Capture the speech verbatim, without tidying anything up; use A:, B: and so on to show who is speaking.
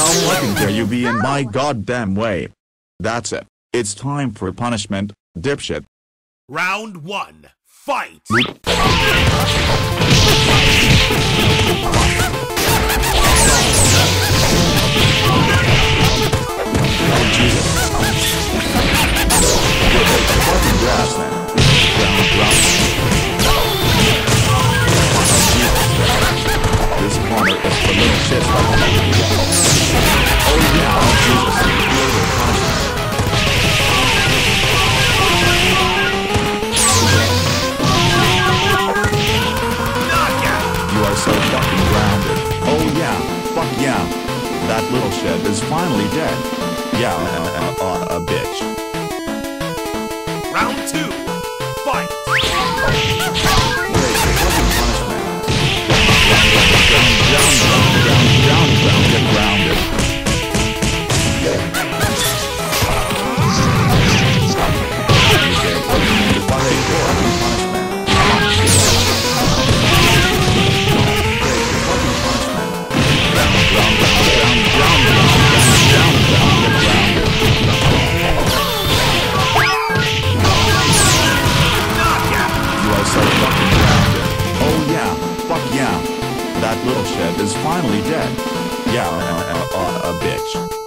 A: How fucking dare you be in my goddamn way? That's it. It's time for punishment, dipshit.
B: Round one, fight!
A: Fucking grass, man. Ground, ground. This corner is for little shits like me. Oh yeah, oh Jesus. You are so fucking grounded. Oh yeah, fuck yeah. That little shit is finally dead. Yeah, uh, uh, uh, a bitch.
B: Round two, fight!
A: Wait, fucking punishment. Ground, ground, ground, ground, ground, ground, get grounded. That little shit is finally dead. Yeah, uh, uh, uh, a bitch.